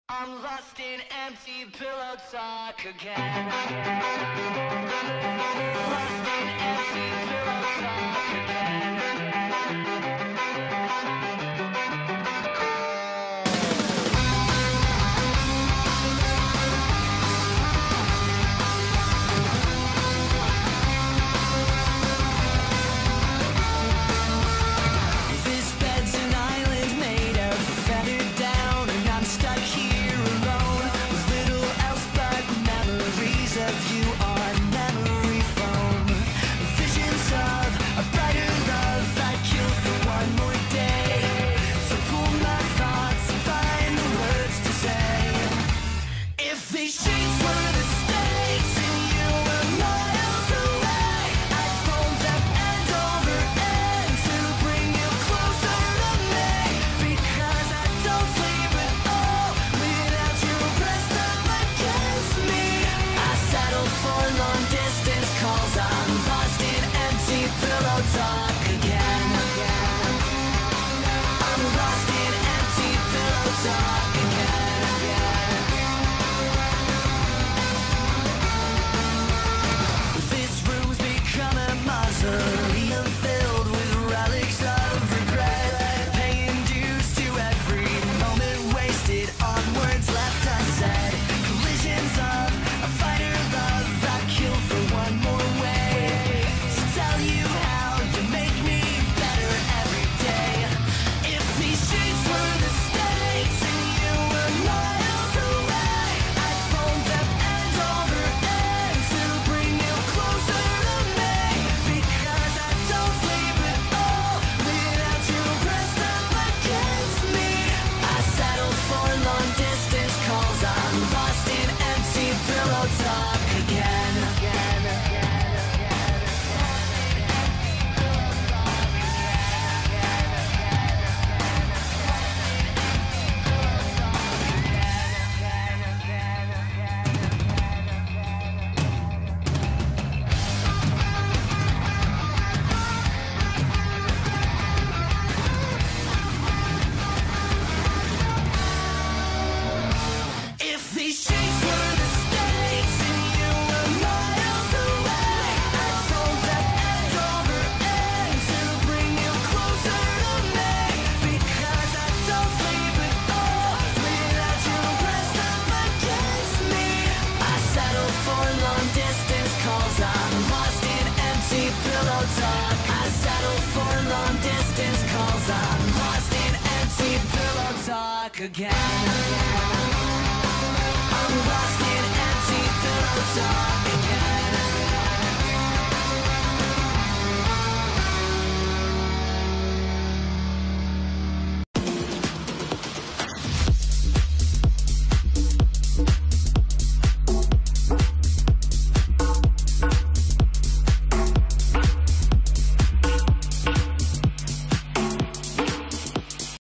I'm lost in empty pillow talk again. Lost in empty pillow talk again. This bed's an island made of feathered down, and I'm stuck here alone with little else but memories of you on memory foam. Visions of a brighter love I'd kill for one more day. So pull my thoughts and find the words to say. If these sheets were the stakes and you were miles away, I'd fold them end over end to bring you closer to me. Because I don't sleep at all without you pressed up against me. I settle for long distance calls. I'm lost in empty pillow talk again. I'm lost in empty pillow talk again. This room's become a mausoleum filled with relics of regret, paying dues to every moment wasted on words left unsaid. Collisions of a fighter love I kill for one more way to tell you how you make me better every day. If these sheets were the stakes and you were miles away, I'd fold them end over end to bring you closer to me. Because I don't sleep at all without you pressed up against me. I settle for long distance calls. I'm lost in empty pillow talk again. If these sheets were the stakes and you were miles away, I'd fold them end over end to bring you closer to me. Because I don't sleep at all without you pressed up against me. I settle for long distance calls. I'm lost in empty pillow talk. I settle for long distance calls. I'm lost in empty pillow talk again. I'm lost